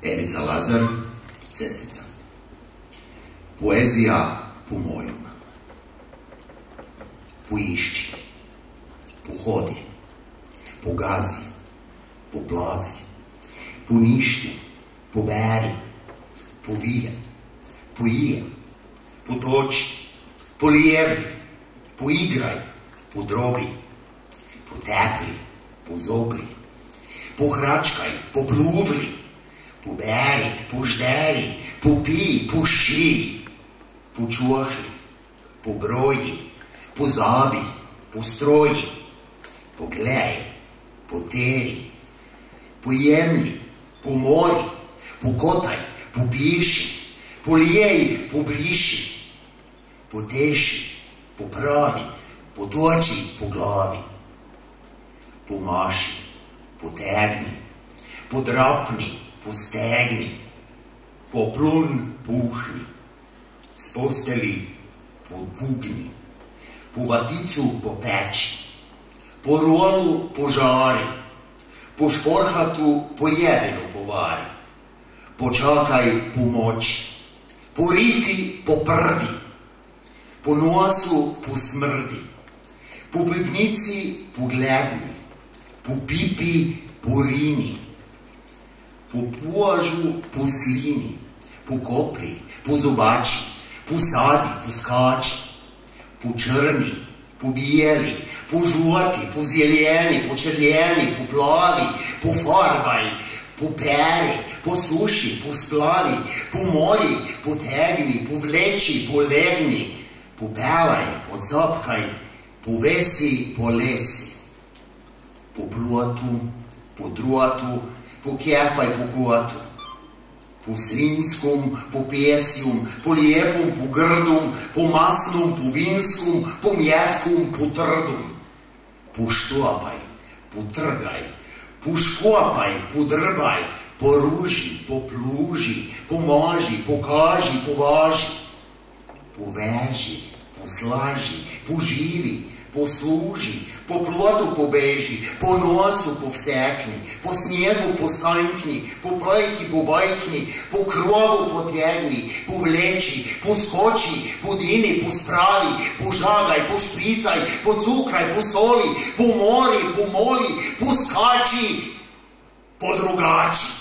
Evica Lazar, Cestica. Poezija po mojom. Poišči, pohodi, pogazi, poplazi, poništi, poberi, povije, pojije, potoči, polijevi, poigraj, podrobi, potepli, pozobli, pohračkaj, popluvli, poberi, požderi, popij, poščiri, počuhli, pobroji, pozabi, postroji, poglej, poteri, pojemli, pomori, pokotaj, popiši, polijej, pobriši, poteši, popravi, potoči po glavi, pomaši, potegni, podrapni, postegni, poplun, puhni, s posteli podvugni, po vaticu popeči, po rolu požari, po šporhatu pojedeno povari, počakaj pomoči, po riti poprdi, po nosu posmrdi, po pipnici pogledni, po pipi porini, po požu poslini, po kopli, po zobači, po sadi, po skači, po črni, po bijeli, po žuti, po zeleni, po črljeni, po plavi, po farbaj, po peri, po suši, po splavi, po mori, po tegni, po vleči, po legni, po belaj, po zapkaj, po vesi, po lesi, po plotu, po drutu, po kefaj, po kotu, po svinskom, po pesjum, po lijepom, po grdom, po masnom, po vinskom, po mjevkom, po trdom, po štopaj, po trgaj, po škopaj, po drbaj, po ruži, po pluži, po moži, po kaži, po važi, po veži, po slaži, po živi, po služi, po plotu pobeži, po nosu povsekni, po snegu posankni, po plejki povajkni, po krovu potegni, po vleči, po skoči, po dini, po spravi, po žagaj, po špricaj, po cukraj, po soli, po mori, po moli, po skači, po drugači.